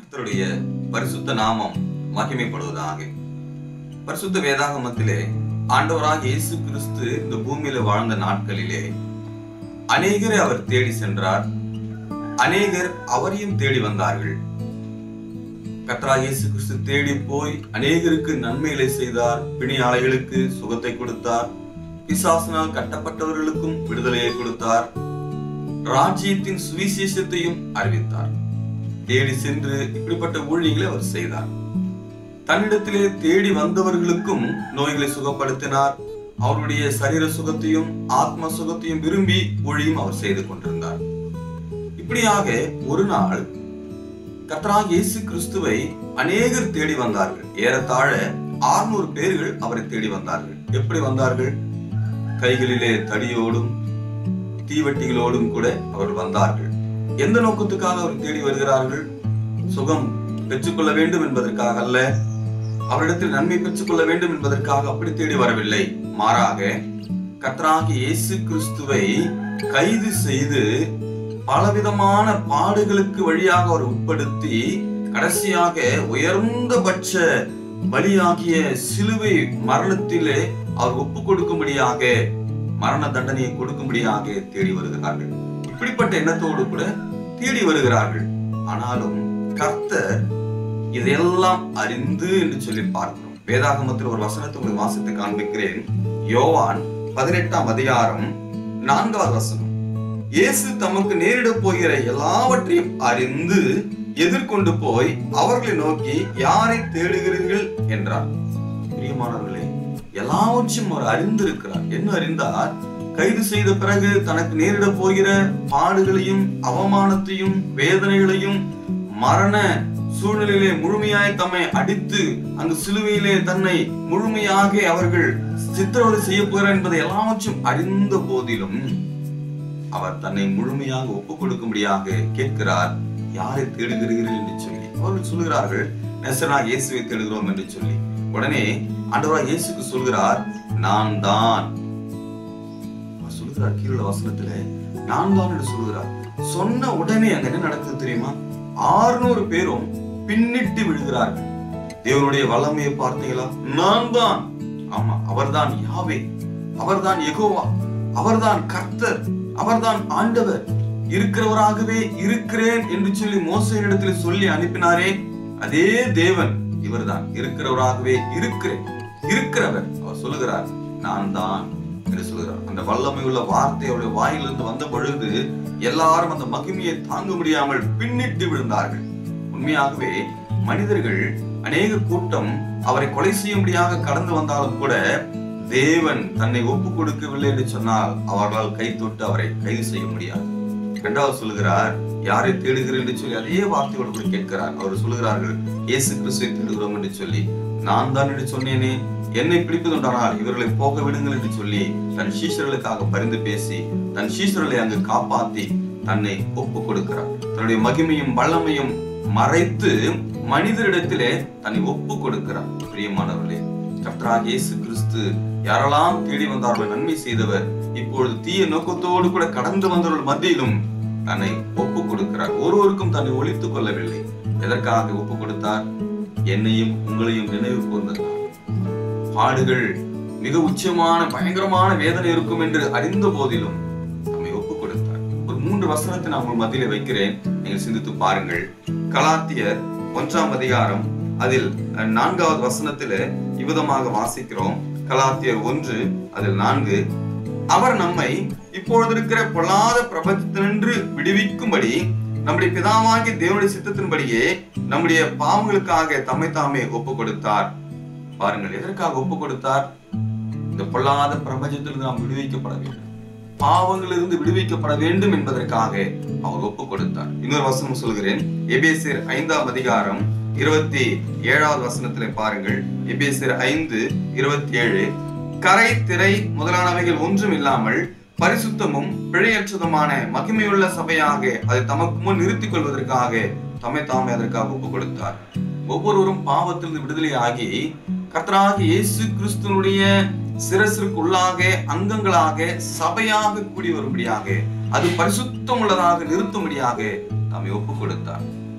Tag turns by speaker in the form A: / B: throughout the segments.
A: கர்த்தருடைய பரிசுத்த நாமம் மகிமைப்படுவதாக. பரிசுத்த வேதாகமத்திலே ஆண்டவராக இயேசு கிறிஸ்து இந்த பூமியில வாழ்ந்த நாட்களிலே அநேகரை அவர் தேடி சென்றார். அநேகர் அவரையும் தேடி வந்தார்கள். கர்த்தராக இயேசு கிறிஸ்து தேடி போய் அநேகருக்கு நன்மைகளை செய்தார். பிணியாளைகளுக்கு சுகத்தை கொடுத்தார். பிசாசினால் கட்டப்பட்டவர்களுக்கும் விடுதலையை கொடுத்தார். ராஜ்யத்தின் சுவிசேஷத்தையும் அறிவித்தார். தேடி சென்று இப்படிப்பட்ட ஊழியங்களை அவர் செய்தார். தன்னிடத்திலே தேடி வந்தவர்களுக்கும் நோய்களை சுகப்படுத்தினார். அவருடைய சரீர சுகத்தையும் ஆத்ம சுகத்தையும் விரும்பி ஊழியம் அவர் செய்து கொண்டிருந்தார். இப்படியாக ஒரு நாள் கர்த்தராகிய இயேசு கிறிஸ்துவை அநேகர் தேடி வந்தார்கள். ஏறத்தாழ 600 பேர்கள் அவரை தேடி வந்தார்கள். எப்படி வந்தார்கள்? கைகளிலே தடியோடும் தீவட்டிகளோடும் கூட அவர் வந்தார்கள். எந்த நோக்கத்துக்காக அவர் தேடி வருகிறார்கள்? சுகம் பெற்றுக்கொள்ள வேண்டும் என்பதற்காக அல்ல, அவரிடத்தில் நன்மை பெற்றுக்கொள்ள வேண்டும் என்பதற்காக அப்படி தேடி வரவில்லை. மாறாக கர்த்தராகிய இயேசு கிறிஸ்துவை கைது செய்து பலவிதமான பாடுகளுக்கு வழியாக அவர் உட்படுத்தி கடைசியாக உயர்ந்தபட்ச பலியாகிய சிலுவை மரணத்திலே அவர் ஒப்பு கொடுக்கும்படியாக, மரண தண்டனையை கொடுக்கும்படியாக தேடி வருகிறார்கள். இப்படிப்பட்ட எண்ணத்தோடு கூட தேடி வருகிறார்கள். ஆனாலும் கர்த்தர் இதையெல்லாம் அறிந்து என்று சொல்லி பார்க்கிறோம். வேதாகமத்தில் ஒரு வசனத்தை உங்களுக்கு வாசித்து காண்பிக்கிறேன். யோவான் 18ஆம் அதிகாரம் 4வது வசனம். இயேசு தமக்கு நேரிட போகிற எல்லாவற்றையும் அறிந்து எதிர்கொண்டு போய் அவர்களை நோக்கி, யாரை தேடுகிறீர்கள் என்றார். பிரியமானவர்களே, எல்லாவற்றையும் அவர் அறிந்திருக்கிறார். என்ன அறிந்தார்? கைது செய்த பிறகு தனக்கு நேரிட போகிற பாடுகளையும் அவமானத்தையும் வேதனைகளையும், மரண சூழ்நிலையிலே முழுமையாய் தம்மை அடித்து அங்கு சிலுவையிலே தன்னை முழுமையாக அவர்கள் சித்திரவதை செய்ய போகிறார் என்பதை எல்லாவற்றும் அறிந்த போதிலும் அவர் தன்னை முழுமையாக ஒப்புக் கொடுக்கும்படியாக கேட்கிறார். யாரை தேடுகிறீர்கள் என்று சொல்லி அவர்கள் சொல்கிறார்கள், நேசராகிய இயேசுவை தேடுகிறோம் என்று சொல்லி. உடனே ஆண்டவராகிய இயேசுக்கு சொல்கிறார், நான் தான் சொல்கிறார். கீழே வசனத்துல நான் தான் என்று சொல்கிறார். சொன்ன உடனே அங்க என்ன நடக்குது தெரியுமா? 600 பேரும் பின்னிட்டு விழுகிறார்கள். தேவனுடைய வல்லமையை பார்த்தீங்களா? நான் தான். ஆமா, அவர்தான் யாவே, அவர்தான் யெகோவா, அவர்தான் கர்த்தர், அவர்தான் ஆண்டவர். இருக்கிறவராகவே இருக்கிறேன் என்று சொல்லி மோசேயிடத்தில் சொல்லி அனுப்பினாரே, அதே தேவன் இவர்தான். இருக்கிறவராகவே இருக்கிறேன், இருக்கிறவர். அவர் சொல்லுகிறார், நான் தான் என்று சொல்கிறார். அந்த வல்லமை உள்ள வார்த்தை அவருடைய வாயிலிருந்து வந்த பொழுது எல்லாரும் அந்த மகிமையை தாங்க முடியாமல் பின்னிட்டு விழுந்தார்கள். உண்மையாகவே மனிதர்கள் அநேக கூட்டம் அவரை கொலை செய்யும்படியாக கடந்து வந்தாலும் கூட தேவன் தன்னை ஒப்பு கொடுக்கவில்லை என்று சொன்னால் அவர்களால் கை தொட்டு அவரை கைது செய்ய முடியாது. இரண்டாவது சொல்லுகிறார், யாரை தேடுகிறீர்கள் என்று சொல்லி அதே வார்த்தையோடு கூட கேட்கிறார். அவர் சொல்லுகிறார்கள், இயேசு கிறிஸ்துவை தேடுகிறோம் என்று சொல்லி. நான் தான் என்று சொன்னேனே, என்னை பிடிப்பதுண்டானால் இவர்களை போக விடுங்கள் என்று சொல்லி தன் சீஷர்களுக்காக பரிந்து பேசி தன் சீஷர்களை அங்கு காப்பாற்றி தன்னை ஒப்பு கொடுக்கிறார். தன்னுடைய மகிமையும் வல்லமையும் மறைத்து மனிதரிடத்திலே தன்னை ஒப்பு கொடுக்கிறார். பிரியமானவர்களே, கர்த்தராகிய இயேசு கிறிஸ்து யாரெல்லாம் தேடி வந்தார்கள் நன்மை செய்தவர், இப்பொழுது தீய நோக்கத்தோடு கூட கடந்து வந்தவர்கள் மத்தியிலும் தன்னை ஒப்பு கொடுக்கிறார். ஒருவருக்கும் தன்னை ஒழித்துக் கொள்ளவில்லை. எதற்காக ஒப்பு கொடுத்தார்? என்னையும் உங்களையும் நினைவு கூர்ந்தார். பாடுகள் மிக உச்சமான பயங்கரமான வேதனை இருக்கும் என்று அறிந்த போதிலும் நம்மை ஒப்பு கொடுத்தார். ஒரு 3 வசனத்தை நான் உங்கள் மத்தியிலே வைக்கிறேன், நீங்கள் சிந்தித்து பாருங்கள். கலாத்தியர் 1ஆம் அதிகாரம் அதில் 4வது வசனத்திலே இவ்விதமாக வாசிக்கிறோம். கலாத்தியர் 1 அதில் 4, அவர் நம்மை இப்பொழுது இருக்கிற பொல்லாத பிரபஞ்சத்தினின்று விடுவிக்கும்படி நம்முடைய பிதாவாகிய தேவனுடைய சித்தத்தின்படியே நம்முடைய பாவங்களுக்காக தம்மை தாமே ஒப்பு கொடுத்தார். பாருங்கள், எதற்காக ஒப்பு கொடுத்தார்? இந்த பொல்லாத பிரபஞ்சத்திலிருந்து நாம் விடுவிக்கப்பட வேண்டும், பாவங்களிலிருந்து விடுவிக்கப்பட வேண்டும் என்பதற்காக அவர் ஒப்பு கொடுத்தார். இன்னொரு வசனம் சொல்கிறேன். எபேசியர் 5ஆம் அதிகாரம் 27வது வசனத்திலே பாருங்கள். எபேசியர் 5:27, கரை திரை முதலானவைகள் ஒன்றும் இல்லாமல் பரிசுத்தமும் பிழையற்றதுமான மகிமையுள்ள சபையாக அதை தமக்கு முன் நிறுத்திக் கொள்வதற்காக தம்மை தாமே அதற்காக ஒப்பு கொடுத்தார். ஒவ்வொருவரும் பாவத்திலிருந்து விடுதலை ஆகி கர்த்தராகிய இயேசு கிறிஸ்துவினுடைய சிரசிற்குள்ளாக அங்கங்களாக சபையாக கூடி வரும்படியாக, அது பரிசுத்தம் உள்ளதாக நிறுத்தும்படியாக நம்மை ஒப்பு கொடுத்தார்.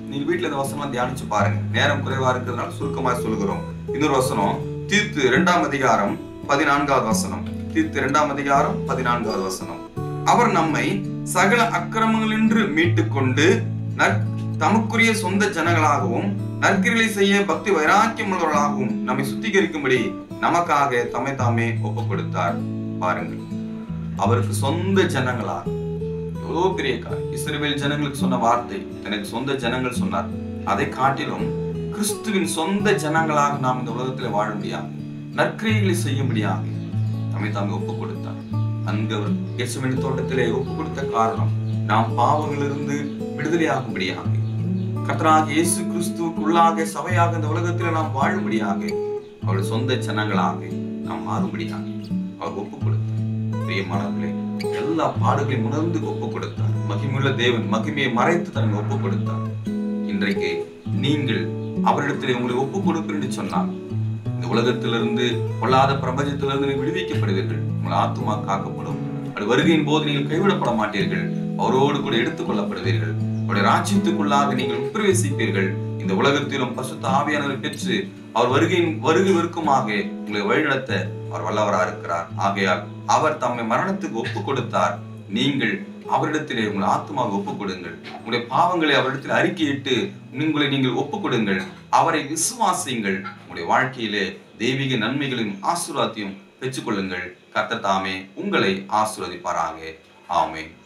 A: நீங்க வீட்டுல இந்த வசனம் தியானிச்சு பாருங்க. நேரம் குறைவா இருக்கிறதுனால சுருக்கமா சொல்லுகிறோம். இன்னொரு வசனம் தீத்து 2ஆம் அதிகாரம் 14வது வசனம். தீத்து 2ஆம் அதிகாரம் 14வது வசனம். அவர் நம்மை சகல அக்கிரமங்களின்று மீட்டுக் கொண்டு தமக்குரிய சொந்த ஜனங்களாகவும் நற்கிரிகளை செய்ய பக்தி வைராக்கியம் உள்ளவர்களாகவும் நம்மை சுத்திகரிக்கும்படி நமக்காக தம்மை தாமே ஒப்பு கொடுத்தார். பாருங்கள், அவருக்கு சொந்த ஜனங்களாக எவ்வளவு பெரிய காரியம். இஸ்ரவேல் ஜனங்களுக்கு சொன்ன வார்த்தை எனக்கு சொந்த ஜனங்கள் சொன்னார். அதை காட்டிலும் கிறிஸ்துவின் சொந்த ஜனங்களாக நாம் இந்த உலகத்தில் வாழ முடியாது, நற்கிரியைகளை செய்ய முடியாது தம்மை தாமே ஒப்பு கொடுத்தார். அங்கு அவர் கெத்செமனே தோட்டத்திலே ஒப்பு கொடுத்த காரணம் நாம் பாவங்களிலிருந்து விடுதலையாகும்படியாக, கர்த்தராகிய இயேசு கிறிஸ்துவுக்குள்ளாக சபையாக இந்த உலகத்தில் நாம் வாழும்படியாக, அவருடைய சொந்த ஜனங்களாக நாம் மாறும்படியாக அவர் ஒப்பு கொடுத்தார். பிரியமானவர்களே, எல்லா பாடுகளையும் உணர்ந்து ஒப்பு கொடுத்தார். மகிமையுள்ள தேவன் மகிமையை மறைத்து தன்னை ஒப்பு கொடுத்தார். இன்றைக்கு நீங்கள் அவரிடத்தில் உங்களை ஒப்பு கொடுப்பீர்கள் என்று சொன்னால் இந்த உலகத்திலிருந்து பொல்லாத பிரபஞ்சத்திலிருந்து நீங்கள் விடுவிக்கப்படுவீர்கள். உங்கள் ஆத்துமா காக்கப்படும். அது வருகையின் போது நீங்கள் கைவிடப்பட மாட்டீர்கள். அவரோடு கூட எடுத்துக் கொள்ளப்படுவீர்கள். அவருடைய ராஜ்யத்துக்குள்ளாக நீங்கள் உட்பிரவேசிப்பீர்கள். இந்த உலகத்திலும் பரிசுத்த ஆவியானவரை பெற்று அவர் வருகைவிற்குமாக உங்களை வழிநடத்த அவர் வல்லவராக இருக்கிறார். ஆகையால் அவர் தம்மை மரணத்துக்கு ஒப்பு கொடுத்தார். நீங்கள் அவரிடத்திலே உங்கள் ஆத்மாவை ஒப்புக் கொடுங்கள். உங்களுடைய பாவங்களை அவரிடத்தில் அறிக்கையிட்டு உங்களை நீங்கள் ஒப்புக் கொடுங்கள். அவரை விசுவாசியுங்கள். உங்களுடைய வாழ்க்கையிலே தெய்வீக நன்மைகளையும் ஆசீர்வாதத்தையும் பெற்றுக் கொள்ளுங்கள். கர்த்தர் தாமே உங்களை ஆசீர்வதிப்பாராக. ஆமென்.